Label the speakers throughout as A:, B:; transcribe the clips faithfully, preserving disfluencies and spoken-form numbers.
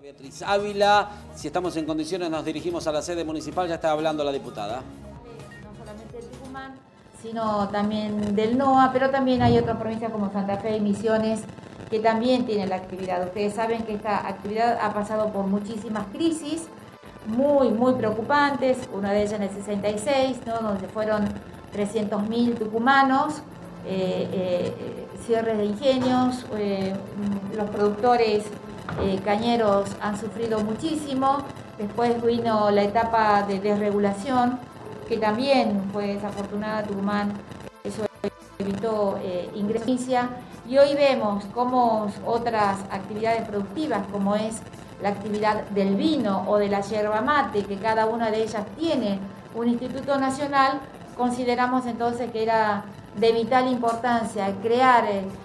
A: Beatriz Ávila, si estamos en condiciones nos dirigimos a la sede municipal, ya está hablando la diputada.
B: No solamente de Tucumán, sino también del N O A, pero también hay otras provincias como Santa Fe y Misiones que también tienen la actividad. Ustedes saben que esta actividad ha pasado por muchísimas crisis, muy, muy preocupantes, una de ellas en el sesenta y seis, ¿no? Donde fueron trescientos mil tucumanos, eh, eh, cierres de ingenios, eh, los productores eh, cañeros han sufrido muchísimo. Después vino la etapa de desregulación, que también fue desafortunada. Tucumán, eso evitó eh, ingresos. Y hoy vemos cómo otras actividades productivas, como es la actividad del vino o de la yerba mate, que cada una de ellas tiene un instituto nacional, consideramos entonces que era de vital importancia crear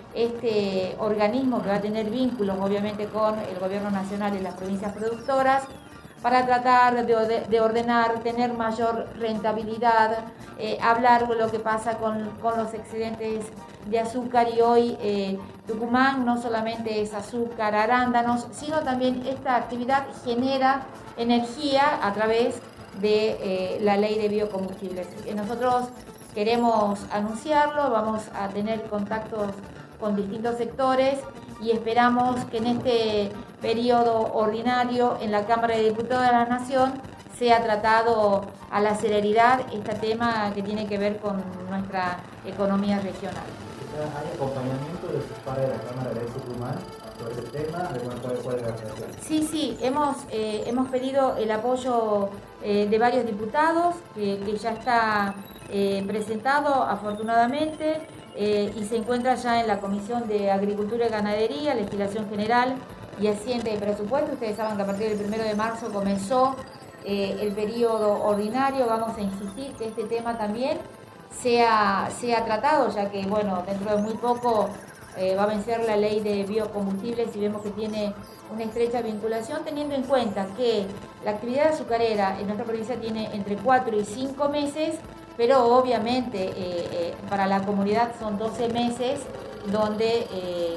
B: este organismo que va a tener vínculos obviamente con el gobierno nacional y las provincias productoras, para tratar de, de ordenar, tener mayor rentabilidad, eh, hablar de lo que pasa con, con los excedentes de azúcar. Y hoy eh, Tucumán no solamente es azúcar, arándanos, sino también esta actividad genera energía a través de eh, la ley de biocombustibles. Nosotros queremos anunciarlo, vamos a tener contactos con distintos sectores y esperamos que en este periodo ordinario en la Cámara de Diputados de la Nación sea tratado a la celeridad este tema que tiene que ver con nuestra economía regional.
C: ¿Hay acompañamiento de sus pares de la Cámara de Tucumán sobre este tema? ¿Cuál, cuál es la relación?
B: Sí, sí, hemos, eh, hemos pedido el apoyo eh, de varios diputados, que, que ya está eh, presentado afortunadamente, eh, y se encuentra ya en la Comisión de Agricultura y Ganadería, Legislación General y Hacienda y Presupuesto. Ustedes saben que a partir del primero de marzo comenzó eh, el periodo ordinario. Vamos a insistir que este tema también sea, sea tratado, ya que bueno, dentro de muy poco eh, va a vencer la ley de biocombustibles y vemos que tiene una estrecha vinculación, teniendo en cuenta que la actividad azucarera en nuestra provincia tiene entre cuatro y cinco meses, pero obviamente eh, eh, para la comunidad son doce meses donde eh, eh,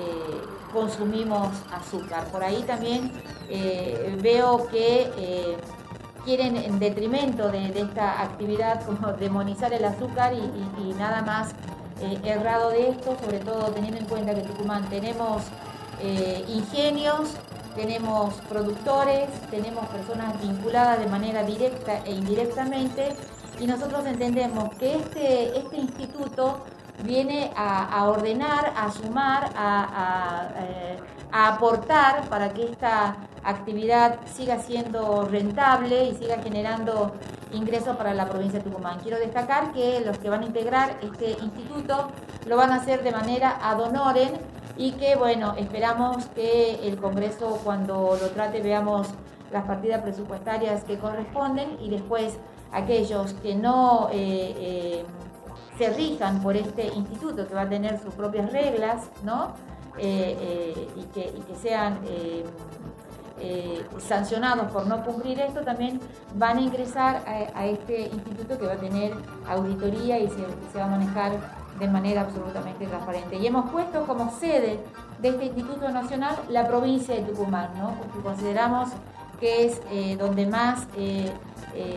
B: consumimos azúcar. Por ahí también eh, veo que eh, quieren, en detrimento de, de esta actividad, como demonizar el azúcar y, y, y nada más eh, errado de esto, sobre todo teniendo en cuenta que en Tucumán tenemos eh, ingenios, tenemos productores, tenemos personas vinculadas de manera directa e indirectamente, y nosotros entendemos que este, este instituto viene a, a ordenar, a sumar, a, a, eh, a aportar para que esta actividad siga siendo rentable y siga generando ingresos para la provincia de Tucumán. Quiero destacar que los que van a integrar este instituto lo van a hacer de manera ad honorem y que, bueno, esperamos que el Congreso, cuando lo trate, veamos las partidas presupuestarias que corresponden, y después aquellos que no eh, eh, se rijan por este instituto, que va a tener sus propias reglas, ¿no? Eh, eh, y, que, y que sean eh, eh, sancionados por no cumplir esto, también van a ingresar a, a este instituto, que va a tener auditoría y se, se va a manejar de manera absolutamente transparente. Y hemos puesto como sede de este Instituto Nacional la provincia de Tucumán, ¿no? Porque consideramos que es eh, donde más eh, eh,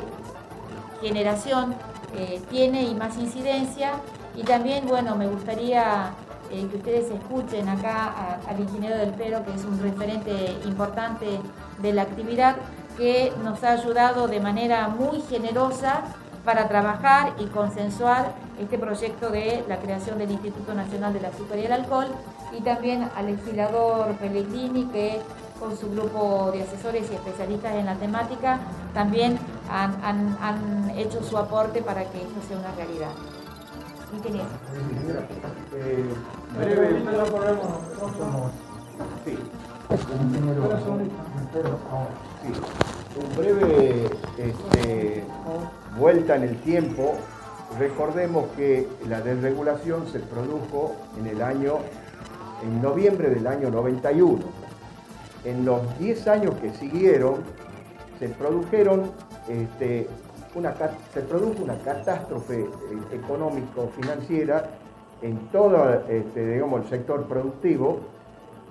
B: generación eh, tiene y más incidencia. Y también, bueno, me gustaría eh, que ustedes escuchen acá a, al ingeniero Del Pero, que es un referente importante de la actividad, que nos ha ayudado de manera muy generosa para trabajar y consensuar este proyecto de la creación del Instituto Nacional del Azúcar y el Alcohol, y también al legislador Pellegrini, que con su grupo de asesores y especialistas en la temática también han, han, han hecho su aporte para que esto sea una realidad. Ingeniero.
C: Eh, breve, sí. Sí. Un breve este, vuelta en el tiempo. Recordemos que la desregulación se produjo en el año, en noviembre del año noventa y uno. En los diez años que siguieron, se produjeron este, una, se produjo una catástrofe económico-financiera en todo este, digamos, el sector productivo,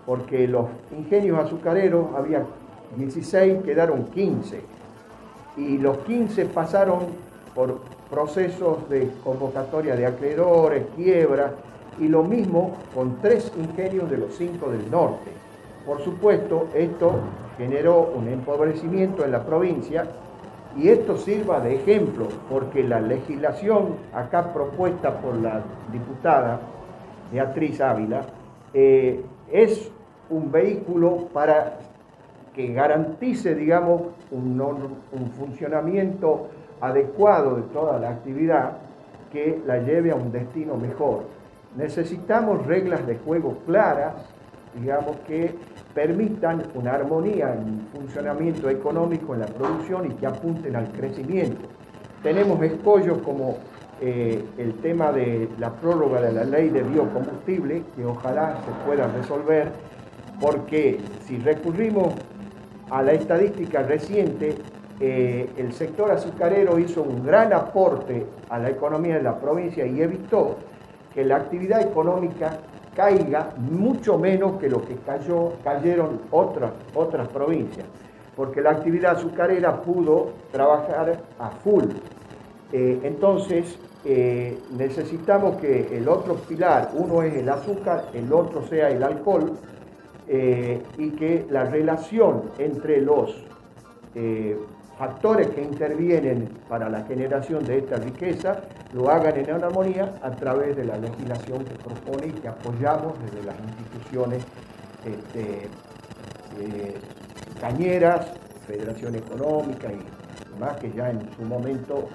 C: porque los ingenios azucareros, había dieciséis, quedaron quince, y los quince pasaron por procesos de convocatoria de acreedores, quiebra, y lo mismo con tres ingenios de los cinco del norte. Por supuesto, esto generó un empobrecimiento en la provincia, y esto sirva de ejemplo, porque la legislación acá propuesta por la diputada Beatriz Ávila eh, es un vehículo para que garantice, digamos, un, un funcionamiento adecuado de toda la actividad que la lleve a un destino mejor. Necesitamos reglas de juego claras, digamos, que permitan una armonía en el funcionamiento económico en la producción y que apunten al crecimiento. Tenemos escollos como eh, el tema de la prórroga de la ley de biocombustible, que ojalá se pueda resolver, porque si recurrimos a la estadística reciente, eh, el sector azucarero hizo un gran aporte a la economía de la provincia y evitó que la actividad económica caiga mucho menos que lo que cayó, cayeron otras, otras provincias, porque la actividad azucarera pudo trabajar a full. Eh, entonces, eh, necesitamos que el otro pilar, uno es el azúcar, el otro sea el alcohol, eh, y que la relación entre los eh, factores que intervienen para la generación de esta riqueza lo hagan en armonía a través de la legislación que propone y que apoyamos desde las instituciones este, eh, cañeras, Federación Económica y demás, que ya en su momento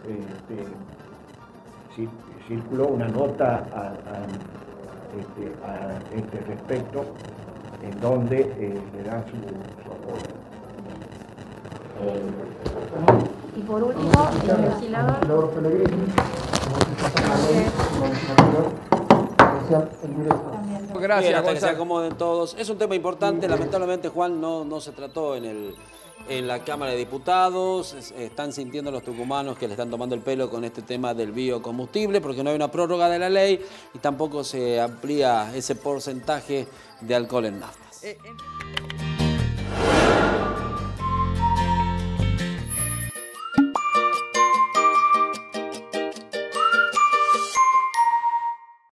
C: este, circuló una nota a, a, este, a este respecto, en donde eh, le dan su, su apoyo.
B: Y por último, el legislador.
A: Gracias, Bien, hasta que se acomoden todos. Es un tema importante, lamentablemente, Juan, no, no se trató en, el, en la Cámara de Diputados. Es, están sintiendo los tucumanos que le están tomando el pelo con este tema del biocombustible, porque no hay una prórroga de la ley y tampoco se amplía ese porcentaje de alcohol en naftas. Eh, eh.